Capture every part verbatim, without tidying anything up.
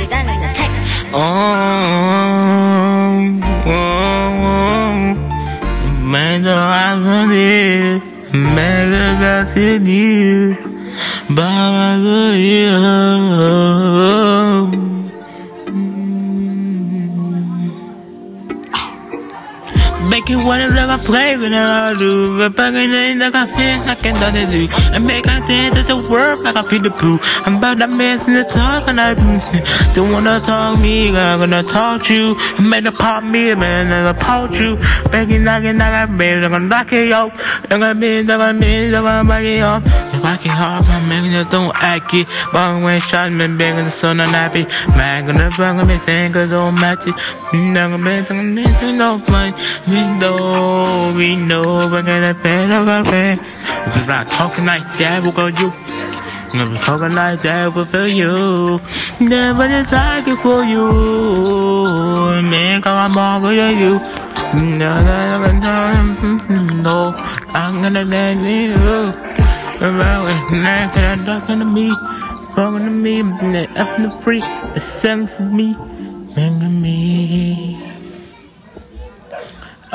Oh, oh, oh. Mega Gazini, Mega Gazini, Bagalia. Make it what it's like I play when I do. But back in the day, like I feel like I can't do. And make I dance at the work like I feel the poo. I'm about that mess in the talk and I don't wanna talk me, I'm gonna talk you. And make the pop me, man, and I pop you. Begging, knocking, like I made, I'm gonna knock it out. I'm gonna be, I'm gonna be, I'm gonna back it up. If I can hard, my man, just don't act it. Bang when shot me, begging the sun and happy. Man, gonna bang me, think I don't match it. I'm gonna make them, they don't find. We know, we know, we're gonna pay the cafe. We're not talking like that, we'll go you. We're talking like that, we'll feel you. Never decide for you. Man, come on, we'll you. No, no, no, no, I'm gonna let you. Around and next, and I'm talking to me. Talking to me, and up in the free. It's seven for me. Bring me. Oh,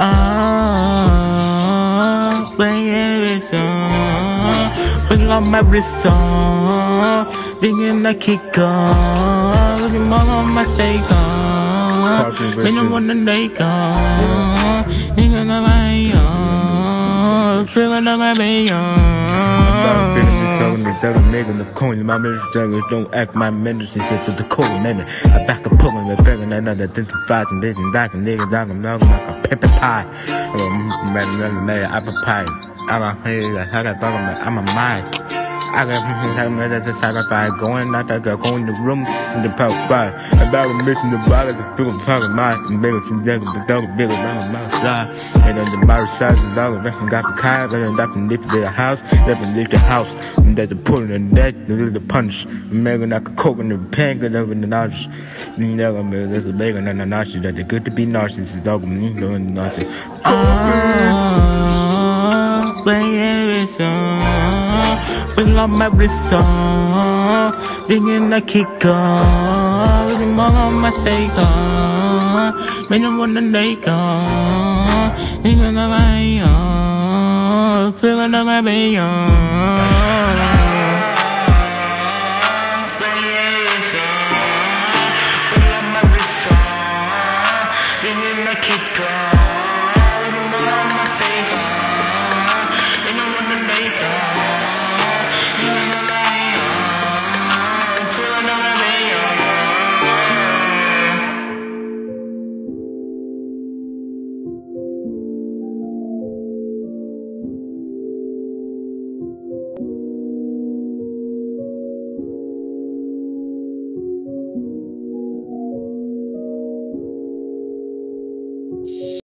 bring every song, bring on my wrist on, bring in the kick on, bring on my steak on, bring on one leg on, bring on my on, bring on my bay on. Don't make the coin, my minister don't act my medicine shit to the cold man. I back a pull on the bag and another identifies and business back and niggas down and down like a pepper pie. Man, apple pie. I'm a hey, I got dog, I'm a mind. I got something that's a sacrifice going out there, going in the room in the power spot. About missing the body, the people talking about and bigger some devil, the dog bigger around my side. And then the bar size is all the got the car, and then that can lift the house, that can lift the house, and that's the pulling and that, the little punch, making like a coke and the pan, and over the notch. You know, there's a bag and a notch that they're good to be narcissist, dog, and doing nothing. Oh, play every song. Bring on my wrist on, bring in the kick on, bring on my steak on, bring on one leg on, bring on my on, bring on my bay on. Bring on my wrist on, bring in the kick on, bring on my steak on, bring on one leg on. You